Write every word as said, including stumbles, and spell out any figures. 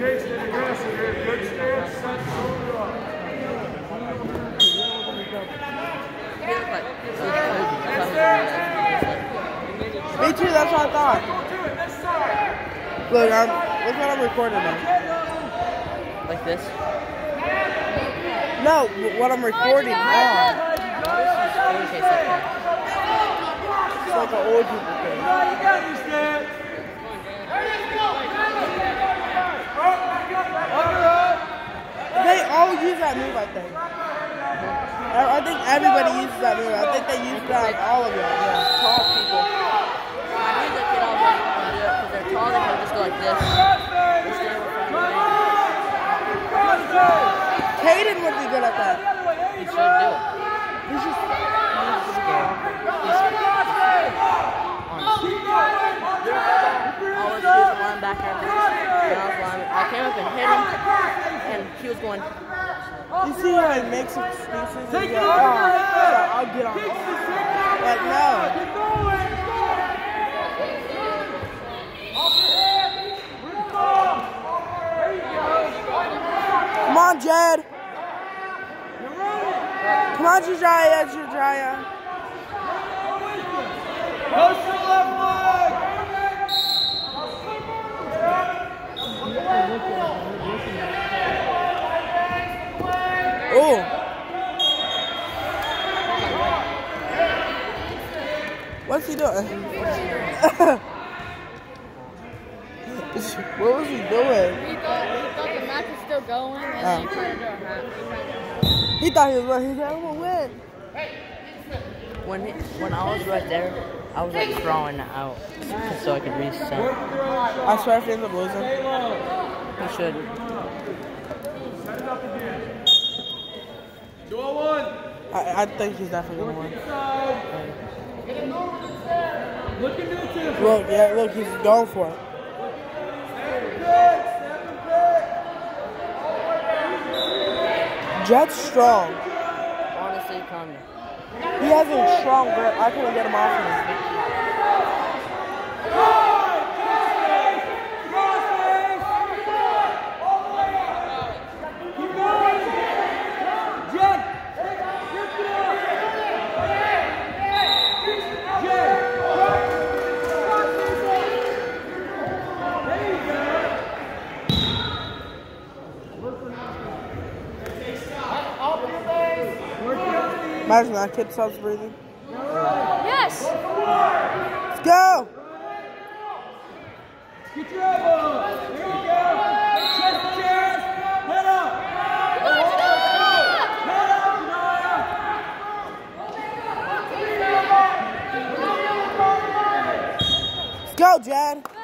Me too, that's what I thought. Look, I'm, look what I'm recording now. Like this? No, what I'm recording now. It's like an old people thing. They all use that move, I think. I, I think everybody uses that move. I think they use that on all of them. Yeah. Tall people. I need to get all that because they're tall, they can just go like this. Caden would be good at that. He should do it. He's just He's scared. He's I was a linebacker. When I was linebacker, I came up and hit him, and he was going. You see how he makes excuses and he's like, oh, I'll get on it. Like, no. Come on, Jed. Come on, Josiah, Josiah. Oh. What's he doing? What was he doing? He thought, he thought the match was still going, and then he tried to do a hat. He thought he was winning. He said, I'm going to win. When, he, when I was right there, I was like throwing out so I could reset. I swear if he ends up losing. He should. I, I think he's definitely going to win. Look, yeah, look, he's going for it. Jed's strong. Honestly, coming. He has a strong grip. I couldn't get him off him. Imagine that kid stops breathing. Yes! Let's go! Get your elbow! Here we go! Chest to chest! Head up! Head up! Let's go, Jed!